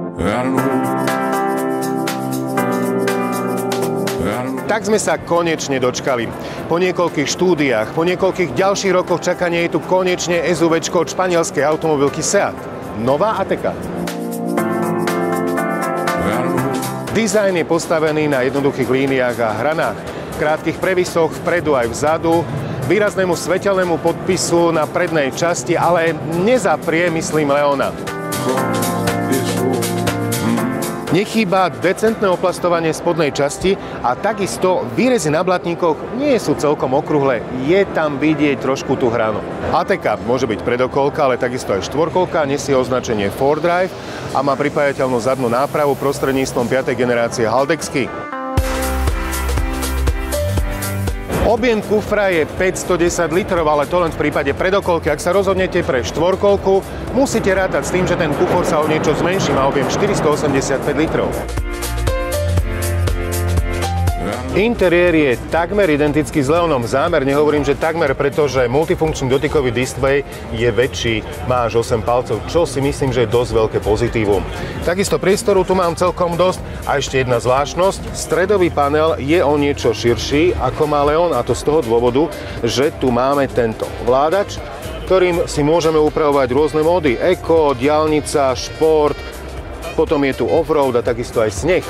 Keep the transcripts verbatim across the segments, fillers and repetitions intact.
Tak sme sa konečne dočkali. Po niekoľkých štúdiách, po niekoľkých ďalších rokoch čakania je tu konečne SUVčko od španielskej automobilky Seat. Nová Ateca. Dizajn je postavený na jednoduchých líniách a hranách, krátkych previsoch vpredu aj vzadu, výraznému svetelnému podpisu na prednej časti, ale nezaprie, myslím, Leona. Nechýba decentné oplastovanie spodnej časti a takisto výrezy na blatníkoch nie sú celkom okrúhle, je tam vidieť trošku tú hranu. Ateca môže byť predokolka, ale takisto aj štvorkolka, nesie označenie four drive a má pripájateľnú zadnú nápravu prostredníctvom piatej generácie Haldexky. Objem kufra je päťstodesať litrov, ale to len v prípade predokolky. Ak sa rozhodnete pre štvorkolku, musíte rátať s tým, že ten kufor sa o niečo zmenší, má objem štyristoosemdesiatpäť litrov. Interiér je takmer identický s Leonom. Zámerne hovorím, že takmer, pretože multifunkčný dotykový displej je väčší, má až osem palcov, čo si myslím, že je dosť veľké pozitívum. Takisto priestoru tu mám celkom dosť a ešte jedna zvláštnosť. Stredový panel je o niečo širší ako má Leon a to z toho dôvodu, že tu máme tento ovládač, ktorým si môžeme upravovať rôzne módy. Eko, diaľnica, šport, potom je tu offroad a takisto aj sneh.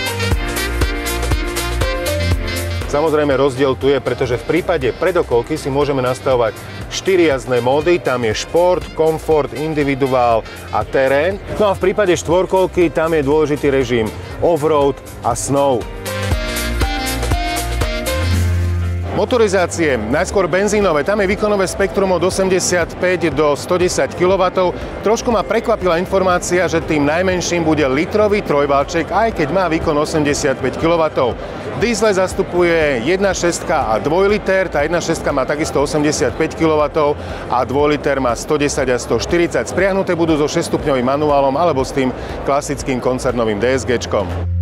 Samozrejme rozdiel tu je, pretože v prípade predokolky si môžeme nastavovať štyri jazdné módy, tam je šport, komfort, individuál a terén. No a v prípade štvorkolky tam je dôležitý režim off-road a snow. Motorizácie, najskôr benzínové, tam je výkonové spektrum od osemdesiatpäť do stodesať kilowattov. Trošku ma prekvapila informácia, že tým najmenším bude litrový trojvalček, aj keď má výkon osemdesiatpäť kilowattov. Diesel zastupuje jedna šesť a dvojliter, tá jedna šesť má takisto osemdesiatpäť kilowattov a dvojliter má stodesať a stoštyridsať. Spriahnuté budú so šesťstupňovým manuálom alebo s tým klasickým koncernovým DSGčkom.